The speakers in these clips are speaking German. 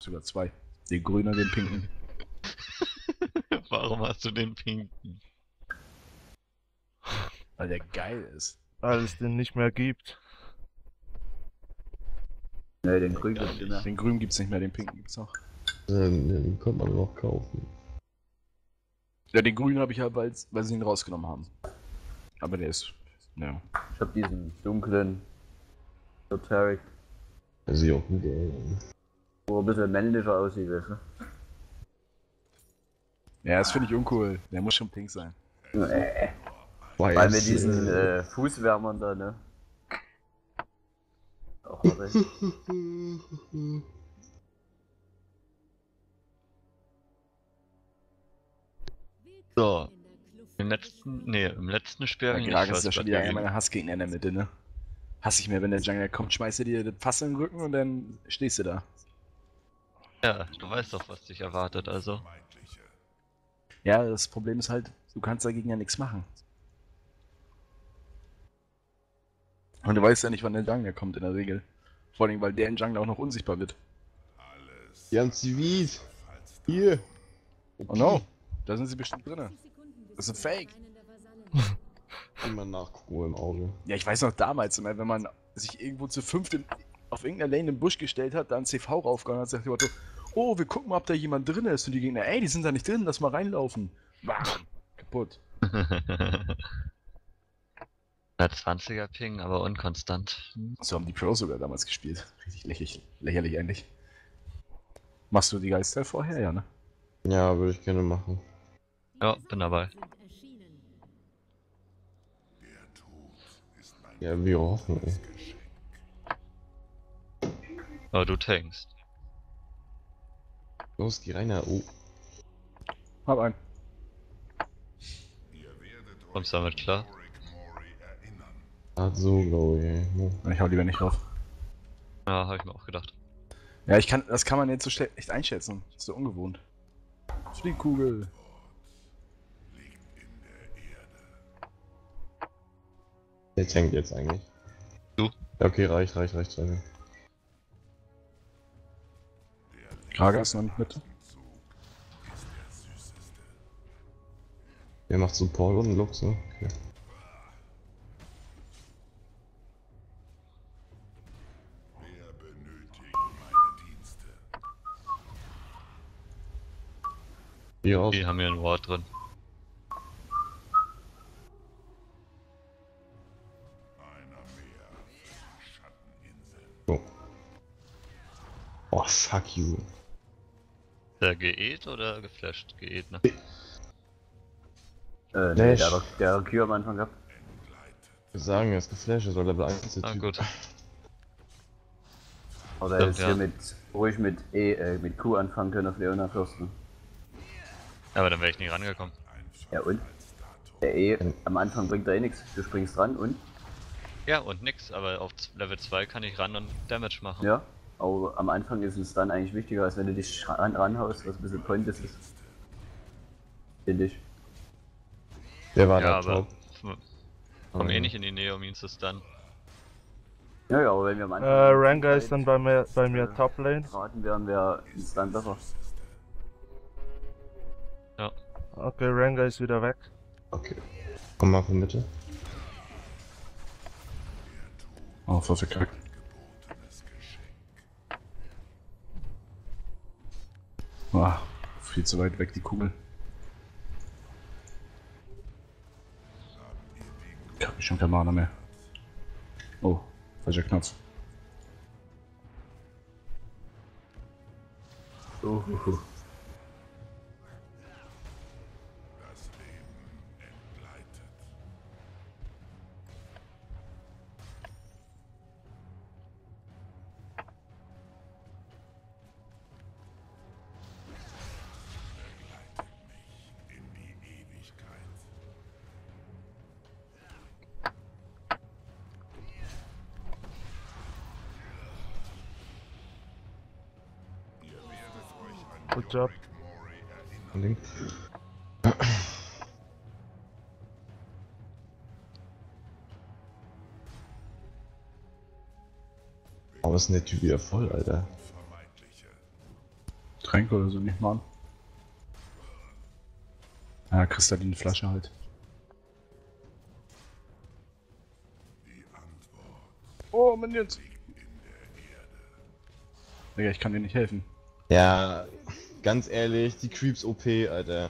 Sogar zwei. Den grünen und den pinken. Warum hast du den pinken? Weil der geil ist. Weil es den nicht mehr gibt. Ne, den grünen Gar gibt's nicht. immer. Den grünen gibt's nicht mehr, den pinken gibt's noch. Den konnte man noch kaufen. Ja, den grünen habe ich ja, weil sie ihn rausgenommen haben. Aber der ist. Ja. Ich hab diesen dunklen Esoteric, Der sieht auch gut aus. wo ein bisschen männlicher aussieht, weißt du? Ja, das finde ich uncool. Der muss schon pink sein. Weil mit diesen Fußwärmern da, ne? Auch warte. So. Im letzten Spiel Ja, hab ich Gragas nicht ist ja schon First wieder Blood einer gegeben. meiner Hassgegner in der Mitte, ne? Hasse ich mir, wenn der Jungler kommt, schmeißt er dir das Fass in den Rücken und dann stehst du da. Ja, du weißt doch, was dich erwartet, also. Ja, das Problem ist halt, du kannst dagegen ja nichts machen. Und du weißt ja nicht, wann der Jungler kommt in der Regel. Vor allem, weil der Jungler auch noch unsichtbar wird. Ganz Zivis. Hier. Oh no, da sind sie bestimmt drinne. Das ist ein Fake. Immer nachgucken im Auge. Ja, ich weiß noch damals, immer, wenn man sich irgendwo zu fünft auf irgendeiner Lane im Busch gestellt hat, da ein CV raufgehauen hat, sagt der Motto, oh, wir gucken mal, ob da jemand drin ist. Und die Gegner, ey, die sind da nicht drin, lass mal reinlaufen. Bam, kaputt. Ja, 20er Ping, aber unkonstant. So haben die Pros sogar damals gespielt. Richtig lächerlich eigentlich. Machst du die Geister vorher, ja, ne? Ja, würde ich gerne machen. Ja, bin dabei. Ja, wir hoffen, ey. Aber du tankst. Los, geh rein, oh. Hab einen. Kommst du damit klar? So, glaube ich, ey. Ich hau lieber nicht drauf. Ja, habe ich mir auch gedacht. Ja, das kann man jetzt so schlecht einschätzen. Das ist so ungewohnt. Fliehkugel. Der tankt jetzt eigentlich. Du? Ja, okay, reicht. Sorry. Gragas noch nicht mit. Wer macht Support und Lux, ne? Okay. Hier raus. Die haben hier ein Wort drin. So. Oh, fuck you. Der geäht oder geflasht? Geäht, ne? Nee, Flash. der Q am Anfang gehabt. Wir sagen, er ist geflasht, er soll Level 1 der Ah, Typ. gut. Oder Stimmt, ist ja. hier ruhig mit mit Q anfangen können auf Leona Fürsten. Aber dann wäre ich nie rangekommen. Ja und? Der am Anfang bringt er eh nichts. Du springst ran und? Ja, und nix, aber auf Level 2 kann ich ran und Damage machen. Ja. Aber am Anfang ist es dann eigentlich wichtiger, als wenn du dich ranhaust, was ein bisschen pointless ist. Finde ich. Der war Ja, da aber top. komm eh nicht in die Nähe, um ihn zu stunnen. Ja, aber wenn wir am Anfang. Rengar ist dann bei mir Top Lane. Raten wären wir instant besser. Ja. Okay, Rengar ist wieder weg. Okay. Komm mal von Mitte. Oh, voll verkackt. Ah, viel zu weit weg die Kugel. Ich hab schon kein Mana mehr. Oh, falscher Knopf. Good job. Link. Oh, was ist denn der Typ wieder voll, Alter? Tränke oder so nicht mal an. Ja, kristalline Flasche halt. Oh, Minions! Digga, ich kann dir nicht helfen. Ja, ganz ehrlich, die Creeps OP, Alter.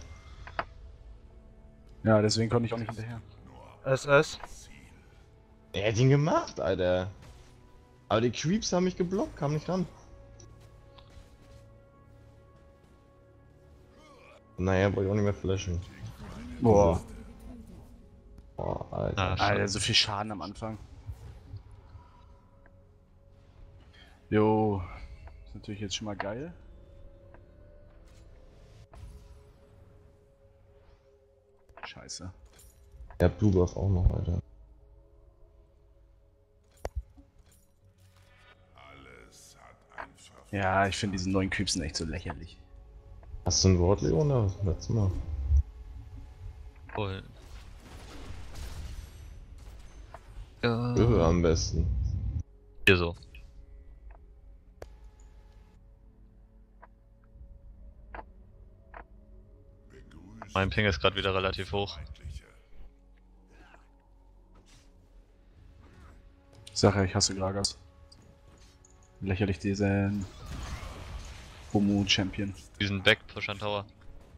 Ja, deswegen konnte ich auch nicht hinterher. SS. Er hat ihn gemacht, Alter. Aber die Creeps haben mich geblockt, kam nicht ran. Naja, wollte ich auch nicht mehr flashen. Boah. Boah, Alter. Ah, Alter, schade. so viel Schaden am Anfang. Jo. Ist natürlich jetzt schon mal geil. Scheiße. Der Blue Buff auch noch, Alter. Ja, ich finde diese neuen Creeps sind echt so lächerlich. Hast du ein Wort, Leona? Letztes Mal. Cool. Irre am besten. Hier so. Mein Ping ist gerade wieder relativ hoch. Sache, ich hasse Gragas. Lächerlich diesen Homo-Champion. Diesen Back-Push an Tower.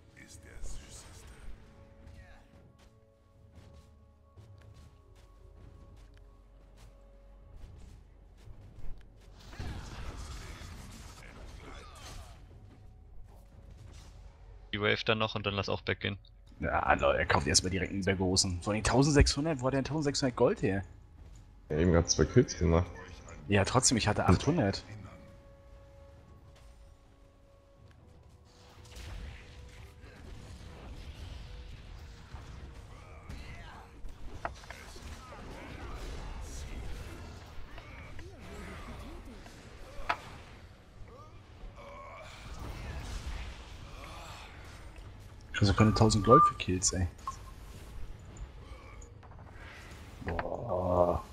Die Wave dann noch und dann lass auch Back gehen. Ja, Leute, er kauft erstmal direkt einen Bergosen. Von den 1600, wo hat er denn 1600 Gold her? Er eben gerade 2 Kills gemacht. Ja, trotzdem, ich hatte 800. Ich krieg keine 1000 Gold für Kills, ey. Boah.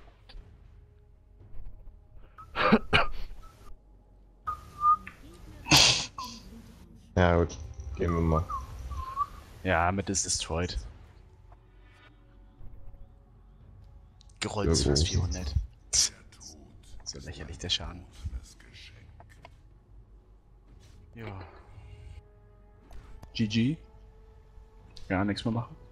Ja gut, gehen wir mal. Ja, mit ist destroyed. Gerollt Ja, ist fast gut. 400. So lächerlich der Schaden. Ja. GG. Ja, nichts mehr machen.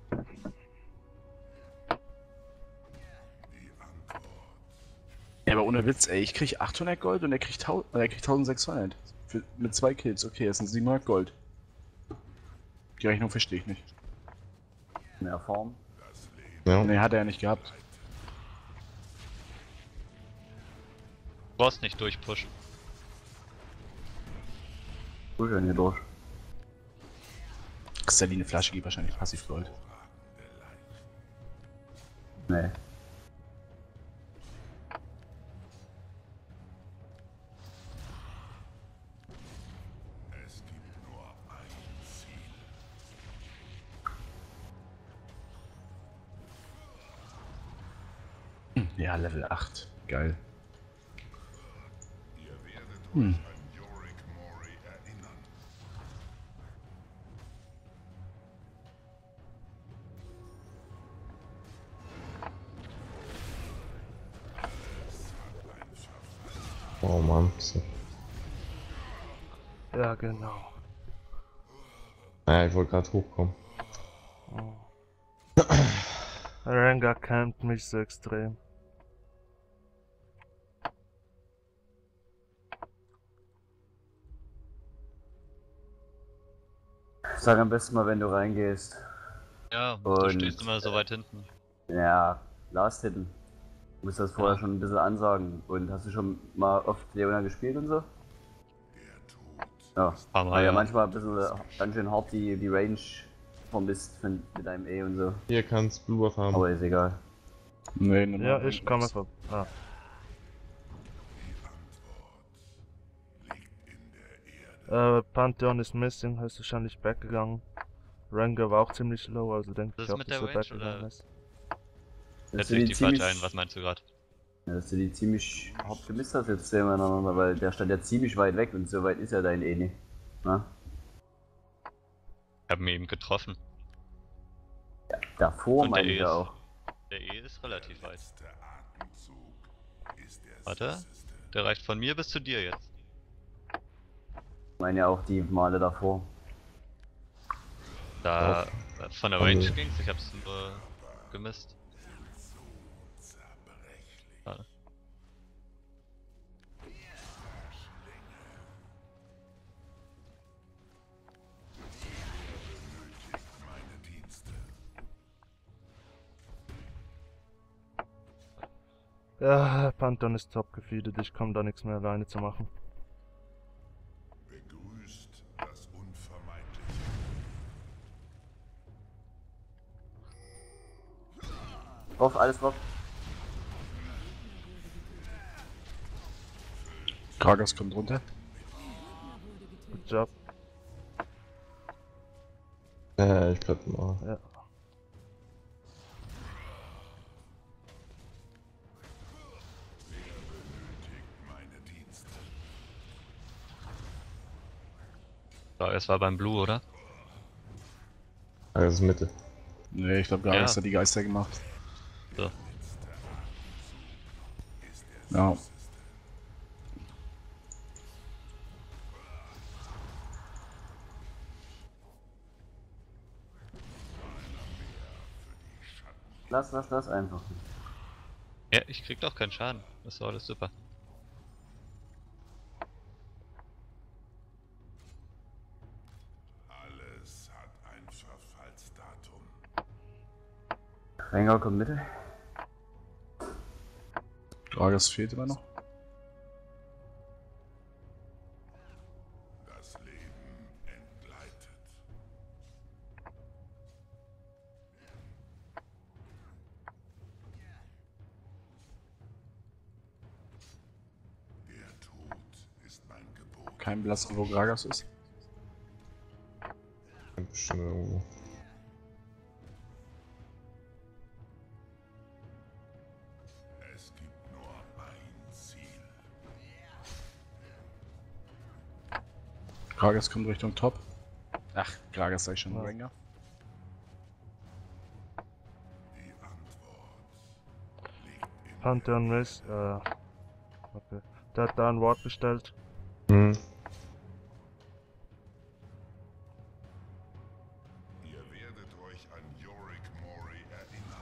Ja, aber ohne Witz, ey, ich krieg 800 Gold und er kriegt 1600. Mit 2 Kills, okay, das sind 700 Gold. Die Rechnung verstehe ich nicht. Mehr Form. Ja, Ne, hat er ja nicht gehabt. Du brauchst nicht durchpushen. Gut, wenn hier durch. Kristalline Flasche gibt wahrscheinlich passiv Gold. Nee. Ja, Level 8. Geil. Hm. oh Mann. So. Ja, genau. Naja, ich wollte gerade hochkommen. Oh. Rengar campt mich so extrem. Sag am besten mal, wenn du reingehst. Ja, du Und- stehst immer so weit hinten. Ja, Last Hitten. Du musst das vorher schon ein bisschen ansagen. Und hast du schon mal oft Leona gespielt und so? Ja. Paar Mal, Weil ja ja. manchmal ein bisschen ganz schön hart die Range vermisst mit deinem E und so. Hier kannst Blue Buff haben. Aber ist egal. Nee, nee, Ja, ich komme vorbei. Ah. Pantheon ist missing, ist wahrscheinlich backgegangen. Rengar war auch ziemlich low, also denke Das ich ist auch, mit dass der er Range, backgegangen oder? ist. Jetzt will ich die falsch ein, was meinst du gerade? Ja, dass du die ziemlich hart gemisst hast jetzt nebeneinander, weil der stand ja ziemlich weit weg und so weit ist ja dein E nicht. Na? Ich habe ihn eben getroffen. Davor Und der meine E ich ist, ja auch. der E ist relativ weit. Warte, der reicht von mir bis zu dir jetzt. Ich meine ja auch die Male davor. Da von der Range ging's, ich hab's nur gemisst. Schade. Ja, Pantheon ist top gefeedet, ich komme da nichts mehr alleine zu machen. Begrüßt das Unvermeidliche. Drauf, alles drauf. Gragas kommt runter. Good job. Ich bleib mal. Ja. Meine Dienste. So, es war beim Blue, oder? Ah, das ist Mitte. Nee, ich glaube, Gragas hat die Geister gemacht. So. Ja. Lass einfach. Ja, ich krieg doch keinen Schaden. Das ist alles super. Alles hat ein Verfallsdatum. Rengar kommt Mitte. Gragas fehlt immer noch. Das Leben entgleitet. Der Tod ist mein Gebot. Kein Blassen, wo Gragas ist. Bestimmt irgendwo. Es gibt nur ein Ziel. Gragas kommt Richtung Top. Ach, Gragas sei schon Ja. Ranger. Die Antwort liegt in Pantheon Race, okay. Der hat da ein Wort bestellt. Hm. Ihr werdet euch an Yorick Mori erinnern.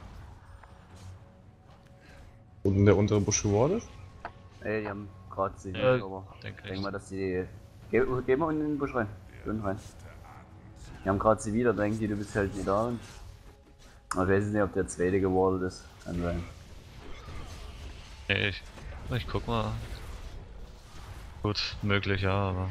Und der untere Busch gewordet? Ey, die haben gerade sie. Ja, Aber denke ich denk ich. mal, dass die. Geh mal in den Busch rein. Schön rein. Die haben gerade sie wieder, denken die, du bist halt nicht da. Aber ich weiß jetzt nicht, ob der zweite gewordet ist. Kann sein. Nee, ich guck mal. Gut, möglich, ja, aber.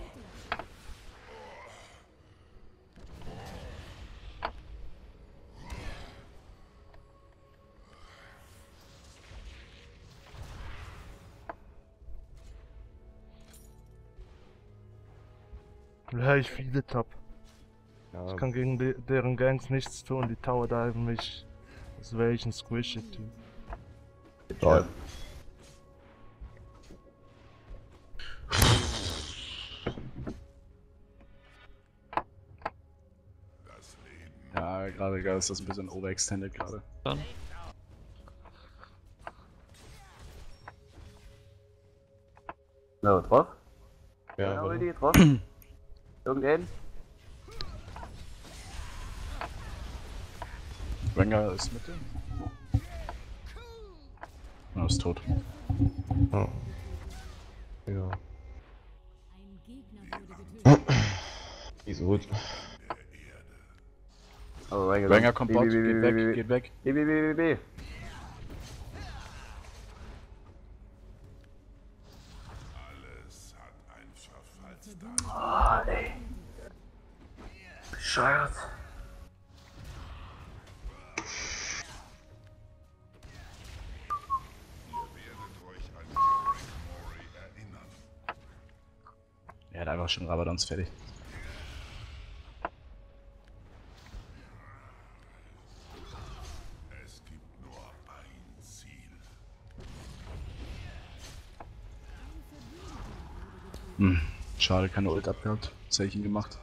Ja, ich feede top. Ja, Ich kann gegen deren Gangs nichts tun, die Tower diven mich. Das wäre ich ein Squishy-Team. toll. Das Leben Ja, gerade ist das ein bisschen overextended gerade. Dann. So, drauf? Ja, Ja, warte. Ulti, drauf. Irgendeinen? Ranger ist Mitte. Er ist tot. Ja. Ja. Ein Gegner wurde getötet. Nicht so gut. Oh, Ranger kommt Bot, geht weg, geht weg. B. alles hat ein Verfallsdatum. Ah, ey. Bescheuert. Ihr werdet euch an Yorick Mori erinnern. Er hat einfach schon Rabadons fertig. Es gibt nur ein Ziel. Schade, keine Ult abgehabt. Das hätte ich ihn gemacht.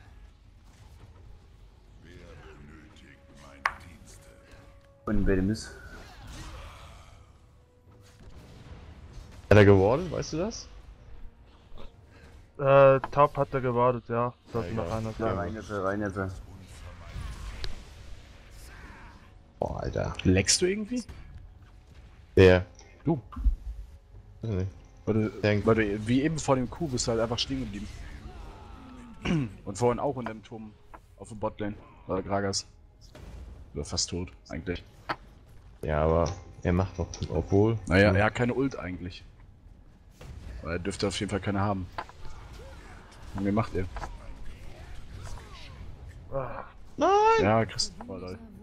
Und bei dem ist. Hat er gewartet, weißt du das? Top hat er gewartet, ja. Sollte Ja, noch einer Ja, sein. rein jetzt. Boah, Alter. Leckst du irgendwie? Der. Du. Weiß nicht. Weil du wie eben vor dem Q bist du halt einfach stehen geblieben. Und vorhin auch in dem Turm auf dem Botlane. War der Gragas. Oder fast tot, eigentlich. Ja, aber er macht doch, obwohl. Naja, er hat keine Ult eigentlich. Aber er dürfte auf jeden Fall keine haben. Und wie macht er? Ah, Nein! Ja, Chris. Oh, lol.